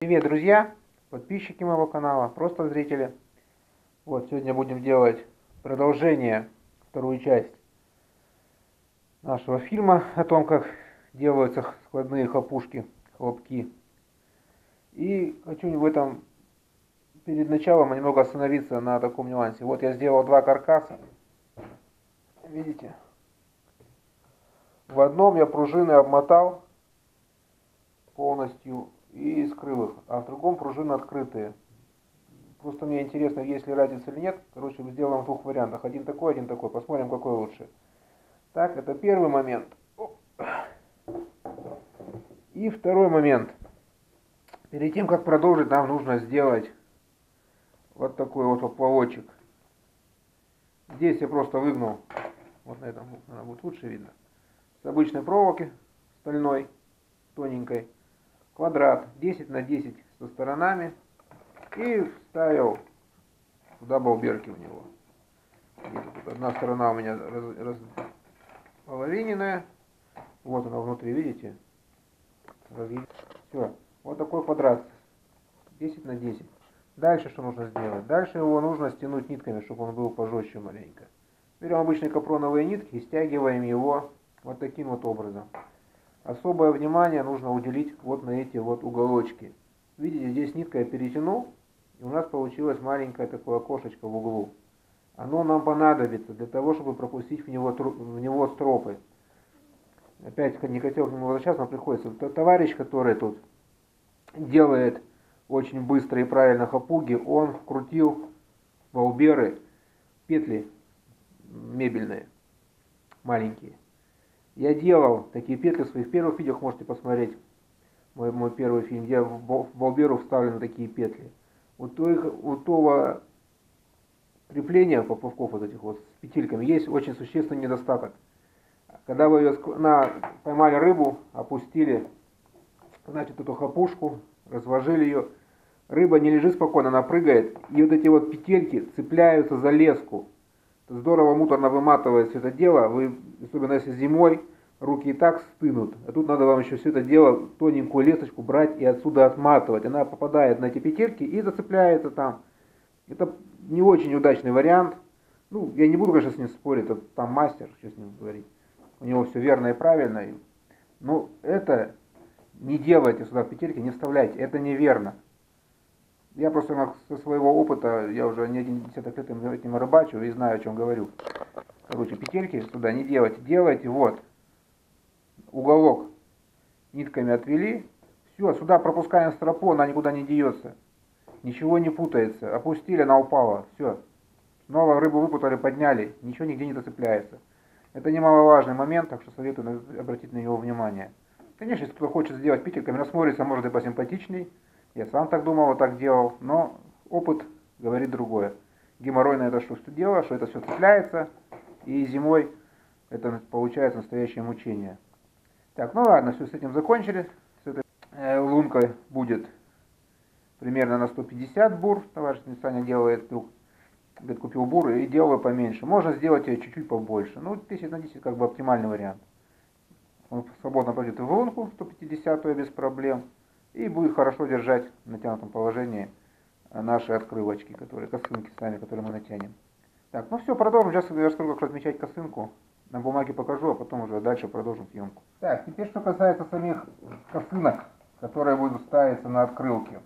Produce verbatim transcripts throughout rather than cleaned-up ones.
Привет, друзья, подписчики моего канала, просто зрители. Вот, сегодня будем делать продолжение, вторую часть нашего фильма о том, как делаются складные хлопушки, хлопки. И хочу в этом, перед началом, немного остановиться на таком нюансе. Вот я сделал два каркаса, видите? В одном я пружины обмотал полностью и скрыл их, а в другом пружины открытые. Просто мне интересно, есть ли разница или нет. Короче, сделаем в двух вариантах. Один такой, один такой. Посмотрим, какой лучше. Так, это первый момент. И второй момент. Перед тем, как продолжить, нам нужно сделать вот такой вот поплавочек. Здесь я просто выгнул, вот на этом она будет лучше видно, с обычной проволоки стальной, тоненькой, квадрат десять на десять со сторонами. И вставил туда болберки в него. Тут одна сторона у меня раз, раз, половиненная. Вот она внутри, видите? Все. Вот такой квадрат. десять на десять. Дальше что нужно сделать? Дальше его нужно стянуть нитками, чтобы он был пожестче маленько. Берем обычные капроновые нитки и стягиваем его вот таким вот образом. Особое внимание нужно уделить вот на эти вот уголочки. Видите, здесь нитка я перетянул. И у нас получилось маленькое такое окошечко в углу. Оно нам понадобится для того, чтобы пропустить в него, в него стропы. Опять не хотел к нему возвращаться, но приходится. Товарищ, который тут делает очень быстро и правильно хапуги, он вкрутил болберы, петли мебельные, маленькие. Я делал такие петли в своих первых видео, можете посмотреть мой, мой первый фильм, где в болберу вставлены такие петли. У, той, у того крепления поплавков вот этих вот с петельками есть очень существенный недостаток. Когда вы ее на, поймали рыбу, опустили, значит, эту хапушку, разложили ее, рыба не лежит спокойно, она прыгает, и вот эти вот петельки цепляются за леску. Здорово муторно выматывает все это дело, вы, особенно если зимой, руки и так стынут. А тут надо вам еще все это дело, тоненькую лесочку брать и отсюда отматывать. Она попадает на эти петельки и зацепляется там. Это не очень удачный вариант. Ну, я не буду, конечно, с ним спорить, это там мастер, что с ним говорить. У него все верно и правильно. Но это не делайте сюда петельки, не вставляйте. Это неверно. Я просто со своего опыта, я уже не один десяток лет этим рыбачу и знаю, о чем говорю. Короче, петельки сюда не делайте. Делайте вот. Уголок нитками отвели, все, сюда пропускаем стропу, она никуда не деется, ничего не путается, опустили, она упала, все, снова рыбу выпутали, подняли, ничего нигде не зацепляется. Это немаловажный момент, так что советую обратить на него внимание. Конечно, если кто-то хочет сделать петельками, но смотрится, может, и посимпатичней, я сам так думал, вот так делал, но опыт говорит другое. Геморройное это что, что дело, что это все цепляется, и зимой это получается настоящее мучение. Так, ну ладно, все, с этим закончили. С этой э, лункой будет примерно на сто пятьдесят бур. Товарищ Саня делает вдруг, говорит, купил бур и делаю поменьше. Можно сделать ее чуть-чуть побольше. Ну, десять на десять как бы оптимальный вариант. Он свободно пойдет в лунку сто пятидесятую без проблем. И будет хорошо держать в натянутом положении наши открывочки, которые, косынки сами, которые мы натянем. Так, ну все, продолжим. Сейчас я расскажу, как размечать косынку. На бумаге покажу, а потом уже дальше продолжим съемку. Так, теперь что касается самих косынок, которые будут ставиться на открылки.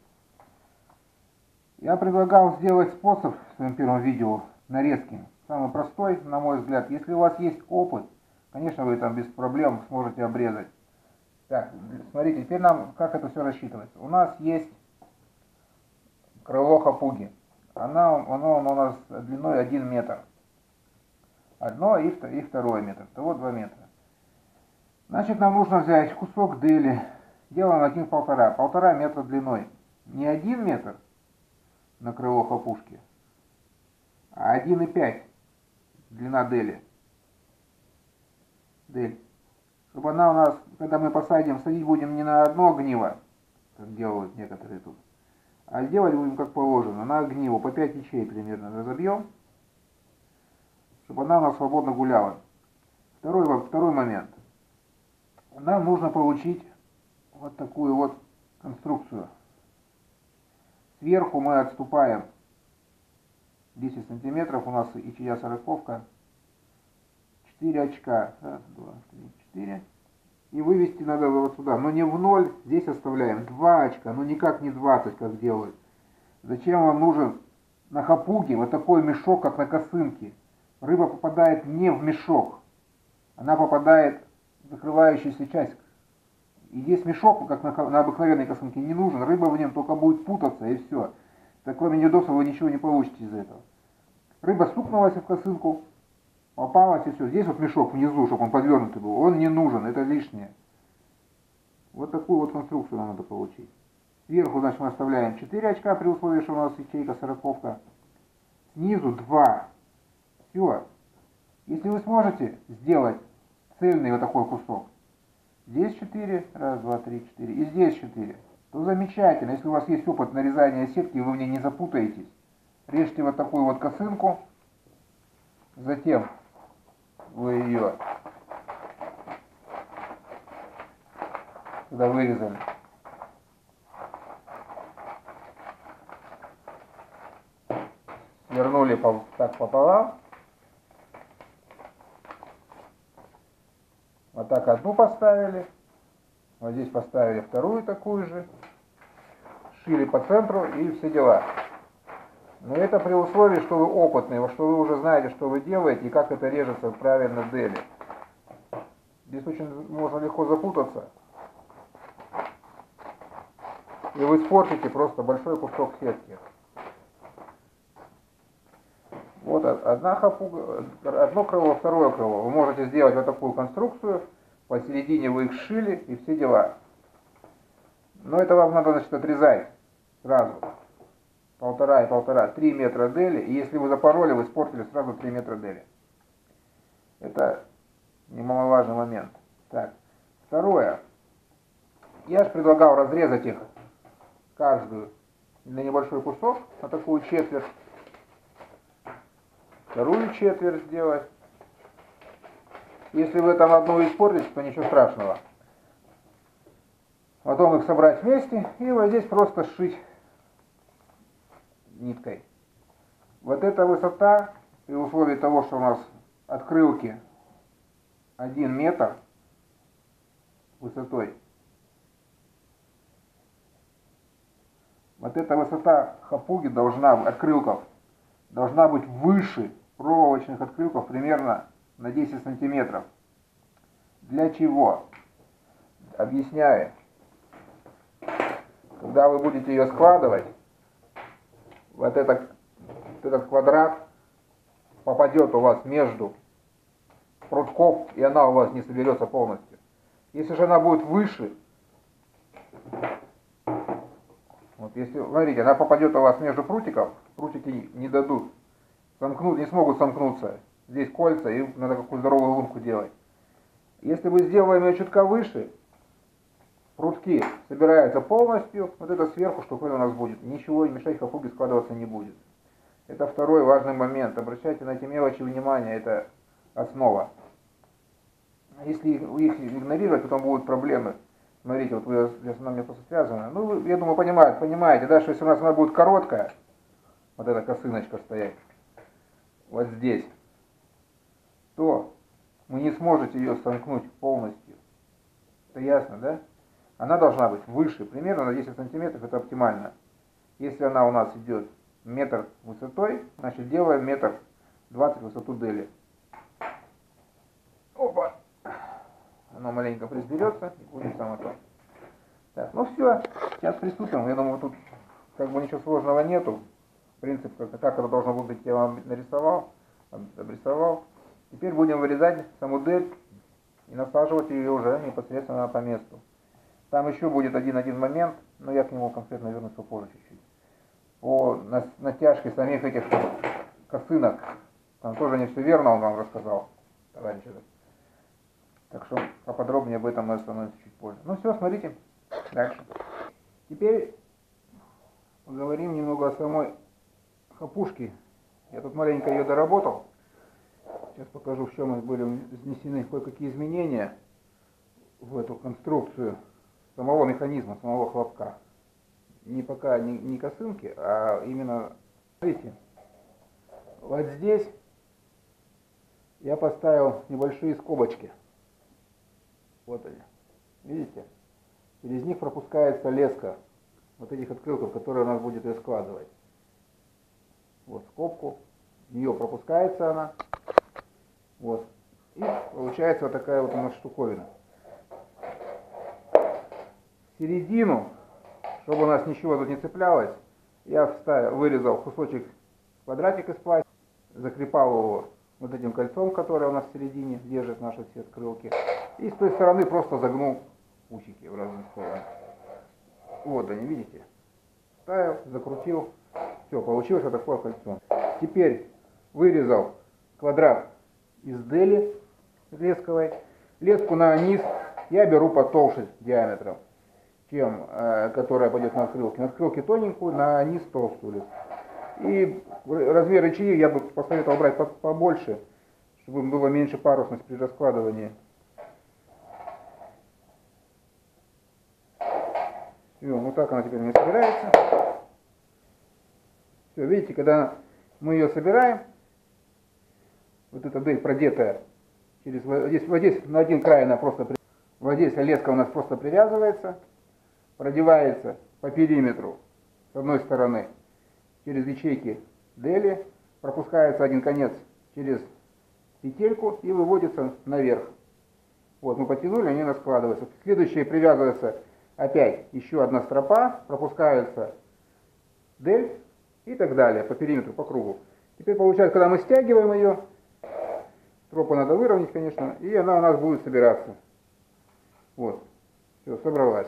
Я предлагал сделать способ в своем первом видео нарезки. Самый простой, на мой взгляд. Если у вас есть опыт, конечно, вы там без проблем сможете обрезать. Так, смотрите, теперь нам как это все рассчитывается. У нас есть крыло хапуги. Оно, оно, оно у нас длиной один метр. Одно и, и второй метр. Того два метра. Значит, нам нужно взять кусок дели. Делаем один полтора. Полтора метра длиной. Не один метр на крыло хапушки, а один и пять длина дели. Дель. Чтобы она у нас, когда мы посадим, садить будем не на одно огниво, как делают некоторые тут, а сделать будем как положено, на огниво, по пять ячей примерно разобьем, чтобы она у нас свободно гуляла. Второй, второй момент. Нам нужно получить вот такую вот конструкцию. Сверху мы отступаем десять сантиметров, у нас и чья сороковка. четыре очка. Раз, два, три, четыре. И вывести надо вот сюда. Но не в ноль, здесь оставляем два очка, но никак не двадцать, как делают. Зачем вам нужен на хапуге вот такой мешок, как на косынке? Рыба попадает не в мешок, она попадает в закрывающуюся часть. И здесь мешок, как на, на обыкновенной косынке, не нужен. Рыба в нем только будет путаться, и все. Так кроме неудобства вы ничего не получите из этого. Рыба стукнулась в косынку, попалась, и все. Здесь вот мешок внизу, чтобы он подвернутый был, он не нужен, это лишнее. Вот такую вот конструкцию нам надо получить. Сверху, значит, мы оставляем четыре очка при условии, что у нас ячейка сороковка. Снизу два. Все. Если вы сможете сделать цельный вот такой кусок, здесь четыре, раз, два, три, четыре, и здесь четыре, то замечательно. Если у вас есть опыт нарезания сетки, и вы в ней не запутаетесь, режьте вот такую вот косынку, затем вы ее сюда вырезали. Свернули так пополам. Вот так одну поставили. Вот здесь поставили вторую такую же. Шили по центру и все дела. Но это при условии, что вы опытный, что вы уже знаете, что вы делаете и как это режется правильно в дели. Здесь очень можно легко запутаться. И вы испортите просто большой кусок сетки. Вот одна хапуга, одно крыло, второе крыло. Вы можете сделать вот такую конструкцию, посередине вы их сшили и все дела. Но это вам надо, значит, отрезать сразу. Полтора и полтора, три метра дели. И если вы запороли, вы испортили сразу три метра дели. Это немаловажный момент. Так, второе. Я же предлагал разрезать их каждую на небольшой кусок, на такую четверть. Вторую четверть сделать. Если вы там одну испортите, то ничего страшного. Потом их собрать вместе и вот здесь просто сшить ниткой. Вот эта высота, при условии того, что у нас открылки один метр высотой, вот эта высота хапуги должна, открылков, должна быть выше проволочных открылков примерно на десять сантиметров. Для чего? Объясняю. Когда вы будете ее складывать, вот этот, вот этот квадрат попадет у вас между прутков, и она у вас не соберется полностью. Если же она будет выше, вот если, смотрите, она попадет у вас между прутиков, прутики не дадут, сомкнут, не смогут сомкнуться. Здесь кольца, и надо какую здоровую лунку делать. Если мы сделаем ее чутка выше, прутки собираются полностью, вот это сверху штуковина у нас будет. Ничего мешать хапуге складываться не будет. Это второй важный момент. Обращайте на эти мелочи внимание, это основа. Если их игнорировать, потом будут проблемы. Смотрите, вот вы, она мне просто связана. Ну, вы, я думаю, понимаете, понимаете, да, что если у нас она будет короткая, вот эта косыночка стоять, вот здесь, то вы не сможете ее сомкнуть полностью. Это ясно, да? Она должна быть выше, примерно на десять сантиметров, это оптимально. Если она у нас идет метр высотой, значит делаем метр двадцать высоту дели. Опа! Оно маленько приберется и будет само то. Так, ну все, сейчас приступим. Я думаю, тут как бы ничего сложного нету. Принцип, как, как это должно быть, я вам нарисовал, обрисовал. Теперь будем вырезать саму дель и насаживать ее уже непосредственно по месту. Там еще будет один-один момент, но я к нему конкретно вернусь попозже чуть-чуть. По натяжке самих этих косынок, там тоже не все верно он вам рассказал, товарищ этот. Так что поподробнее об этом мы остановимся чуть позже. Ну все, смотрите, дальше. Теперь поговорим немного о самой хапушке. Я тут маленько ее доработал. Сейчас покажу, в чем были внесены кое-какие изменения в эту конструкцию самого механизма, самого хлопка. не пока не, не косынки, а именно, смотрите, вот здесь я поставил небольшие скобочки. Вот они. Видите? Через них пропускается леска вот этих открылков, которые у нас будет ее складывать. Вот скобку. В нее пропускается она. Вот. И получается вот такая вот у нас штуковина. В середину, чтобы у нас ничего тут не цеплялось, я вставил, вырезал кусочек, квадратик из пластика, закрепал его вот этим кольцом, которое у нас в середине держит наши все открылки. И с той стороны просто загнул усики в разные стороны. Вот они, видите? Ставил, закрутил. Все, получилось вот такое кольцо. Теперь вырезал квадрат из дели лесковой. Леску на низ я беру потолще диаметром, чем э, которая пойдет на открылки. На открылки тоненькую, на низ толстую леску. И размер ячеи я бы посоветовал брать побольше, чтобы было меньше парусность при раскладывании. Все, вот так она теперь у меня собирается. Все, видите, когда мы ее собираем, вот эта дырь продетая, через, здесь, вот здесь на один край она просто, вот здесь леска у нас просто привязывается, продевается по периметру с одной стороны через ячейки дели, пропускается один конец через петельку и выводится наверх. Вот, мы потянули, они у нас складываются. Следующее привязывается опять еще одна стропа, пропускается дель и так далее по периметру, по кругу. Теперь получается, когда мы стягиваем ее, стропу надо выровнять, конечно, и она у нас будет собираться. Вот, все, собралась.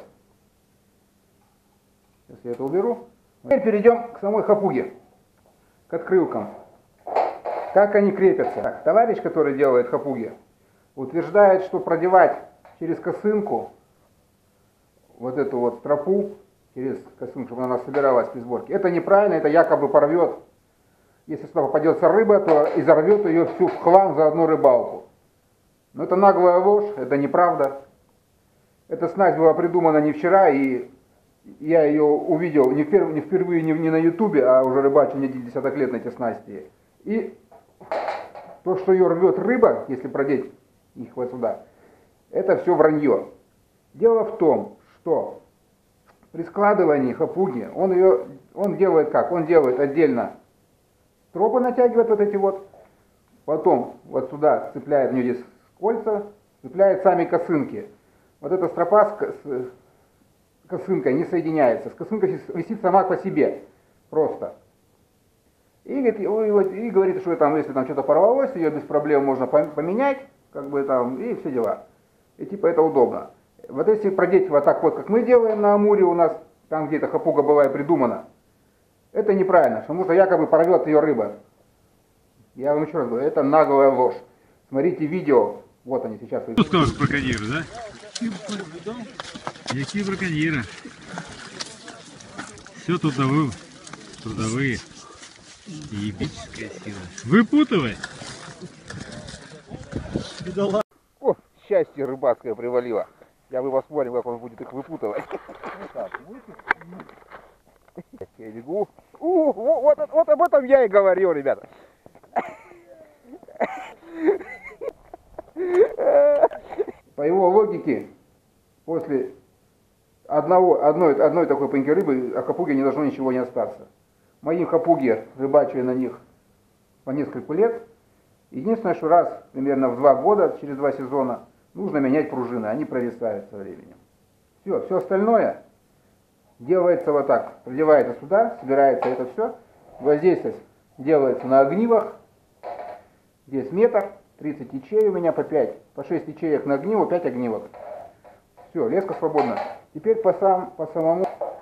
Сейчас я это уберу. Теперь перейдем к самой хапуге, к открылкам. Как они крепятся. Так, товарищ, который делает хапуги, утверждает, что продевать через косынку вот эту вот стропу, через косынку, чтобы она собиралась при сборке, это неправильно, это якобы порвет. Если сюда попадется рыба, то изорвет ее всю в хлам за одну рыбалку. Но это наглая ложь, это неправда. Эта снасть была придумана не вчера, и я ее увидел не, вперв, не впервые не, не на ютубе, а уже рыбачу не десяток лет на эти снасти. И то, что ее рвет рыба, если продеть их вот сюда, это все вранье. Дело в том, что при складывании хапуги он ее, он делает как? Он делает отдельно стропы, натягивает вот эти вот, потом вот сюда цепляет, у нее здесь кольца, цепляет сами косынки. Вот эта стропа с, с косынкой не соединяется, с косынкой висит сама по себе, просто. И, и, и говорит, что там, если там что-то порвалось, ее без проблем можно поменять, как бы там, и все дела. И типа это удобно. Вот если продеть вот так вот, как мы делаем на Амуре у нас, там где-то хапуга была и придумана, это неправильно, потому что якобы порвет ее рыба. Я вам еще раз говорю, это наглая ложь. Смотрите видео, вот они сейчас. Что скажешь браконьеры, да? Какие браконьеры? Все трудовые, трудовые. Ебическая сила. Выпутывай! О, счастье рыбацкое привалило. Я бы посмотрим, как он будет их выпутывать. Я бегу. У, вот, вот, вот об этом я и говорил, ребята. По его логике, после одного, одной, одной такой пеньки рыбы о хапуге не должно ничего не остаться. Мои хапуги рыбачили на них по несколько лет. Единственное, что раз примерно в два года, через два сезона, нужно менять пружины, они провисают со временем. Все, все остальное делается вот так. Продевается сюда, собирается это все. Вот здесь делается на огнивах. Здесь метр, тридцать ячей у меня по пять, по шесть ячеек на огниво, пять огнивок. Все, леска свободна. Теперь по, сам, по самому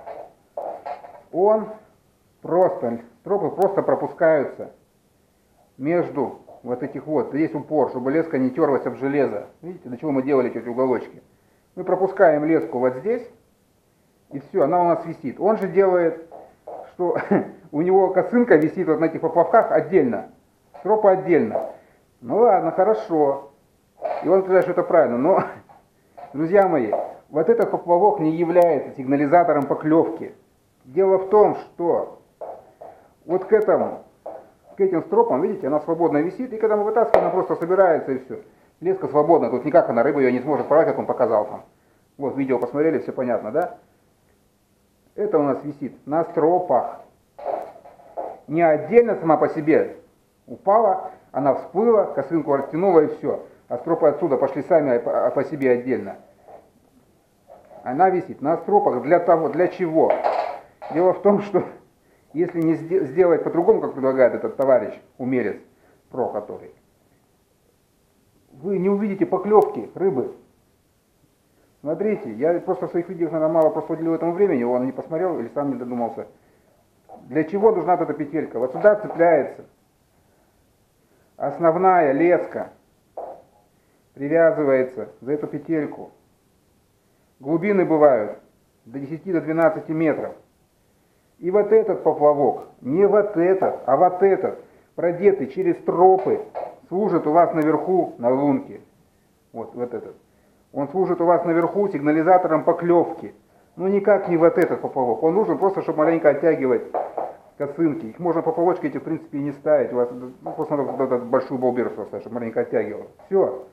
он просто, стропы просто пропускаются между вот этих вот, здесь упор, чтобы леска не терлась об железо. Видите, до чего мы делали эти уголочки. Мы пропускаем леску вот здесь, и все, она у нас висит. Он же делает, что у него косынка висит вот на этих поплавках отдельно, стропа отдельно. Ну ладно, хорошо. И он сказал, что это правильно, но, друзья мои, вот этот поплавок не является сигнализатором поклевки. Дело в том, что вот к этому, к этим стропам, видите, она свободно висит, и когда мы вытаскиваем, она просто собирается и все. Леска свободна, тут никак она, рыба ее не сможет порвать, как он показал там. Вот, видео посмотрели, все понятно, да? Это у нас висит на стропах. Не отдельно сама по себе упала, она всплыла, косынку растянула и все. А стропы отсюда пошли сами по себе отдельно. Она висит на стропах для того, для чего? Дело в том, что если не сделать по-другому, как предлагает этот товарищ, умелец, про который, вы не увидите поклевки рыбы. Смотрите, я просто в своих видео, наверное, мало просто уделил этому времени, он не посмотрел или сам не додумался. Для чего нужна эта петелька? Вот сюда цепляется основная леска, привязывается за эту петельку. Глубины бывают до десяти до двенадцати метров. И вот этот поплавок, не вот этот, а вот этот, продетый через тропы, служит у вас наверху на лунке. Вот, вот этот. Он служит у вас наверху сигнализатором поклевки. Ну никак не вот этот поплавок. Он нужен просто, чтобы маленько оттягивать косынки. Их можно поплавочки эти в принципе и не ставить. У вас ну, просто надо вот эту большую болберу ставить, чтобы маленько оттягивал. Все.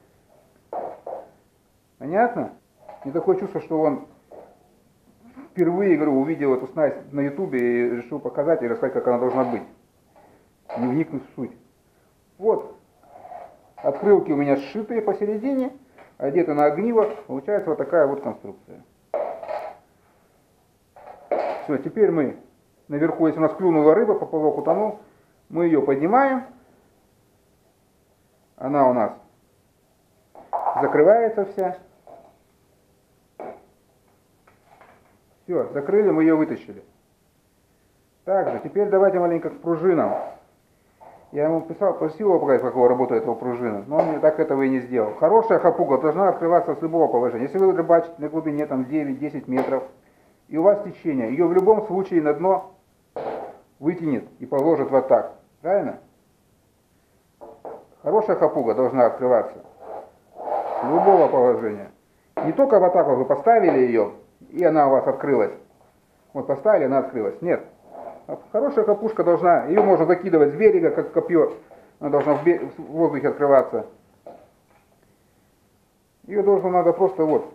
Понятно? Мне такое чувство, что он впервые, говорю, увидел эту снасть на ютубе и решил показать и рассказать, как она должна быть. Не вникнув в суть. Вот. Открылки у меня сшитые посередине, одеты на огниво. Получается вот такая вот конструкция. Все, теперь мы наверху, если у нас клюнула рыба, поплавок утонул, мы ее поднимаем. Она у нас закрывается вся. Все, закрыли, мы ее вытащили. Также, теперь давайте маленько к пружинам. Я ему писал, просил его показать, как его работает его пружина, но он мне так этого и не сделал. Хорошая хапуга должна открываться с любого положения. Если вы рыбачите на глубине там девять-десять метров, и у вас течение, ее в любом случае на дно вытянет и положит вот так. Правильно? Хорошая хапуга должна открываться с любого положения. Не только вот так вот вы поставили ее, и она у вас открылась. Вот поставили, она открылась. Нет. Хорошая хапушка должна, ее можно закидывать с берега, как копье. Она должна в, в воздухе открываться. Ее должно надо просто вот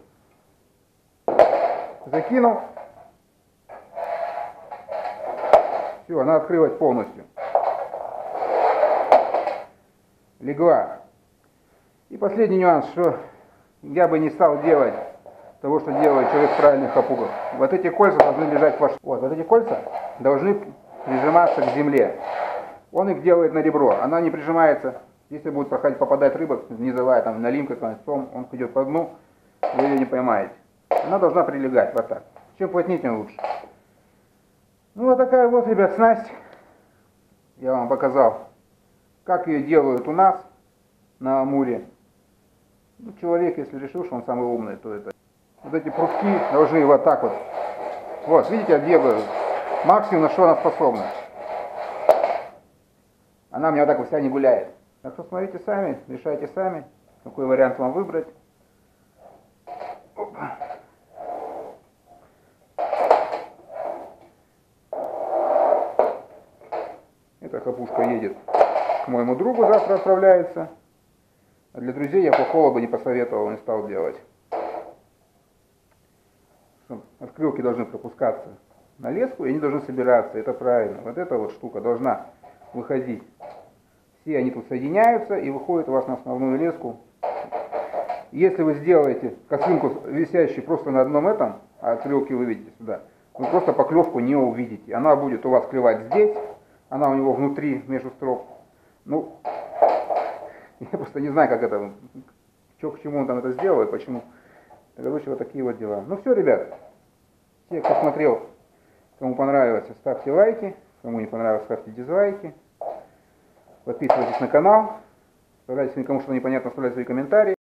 закинул. Все, она открылась полностью. Легла. И последний нюанс, что я бы не стал делать того, что делает человек в правильных хапугах. Вот эти кольца должны лежать в ваш... Вот, вот эти кольца должны прижиматься к земле. Он их делает на ребро. Она не прижимается. Если будет проходить, попадать рыба, низовая, там, налимка, концом, он идет по дну, вы ее не поймаете. Она должна прилегать вот так. Чем плотнее, тем лучше. Ну, вот такая вот, ребят, снасть. Я вам показал, как ее делают у нас на Амуре. Ну, человек, если решил, что он самый умный, то это... Вот эти прутки должны вот так вот. Вот, видите, я делаю максимум, на что она способна. Она у меня вот так вот вся не гуляет. Так что смотрите сами, решайте сами, какой вариант вам выбрать. Опа. Эта хапушка едет к моему другу, завтра отправляется. А для друзей я плохого бы не посоветовал, не стал делать. Открылки должны пропускаться на леску, и они должны собираться, это правильно. Вот эта вот штука должна выходить. Все они тут соединяются и выходят у вас на основную леску. Если вы сделаете косынку, висящую просто на одном этом, а открылки вы видите сюда, вы просто поклевку не увидите. Она будет у вас клевать здесь, она у него внутри, между строп. Ну, я просто не знаю, как это, что к чему он там это сделал и почему. Короче, вот такие вот дела. Ну все, ребят, те, кто смотрел, кому понравилось, ставьте лайки, кому не понравилось, ставьте дизлайки. Подписывайтесь на канал, старайтесь, никому что непонятно, оставлять свои комментарии.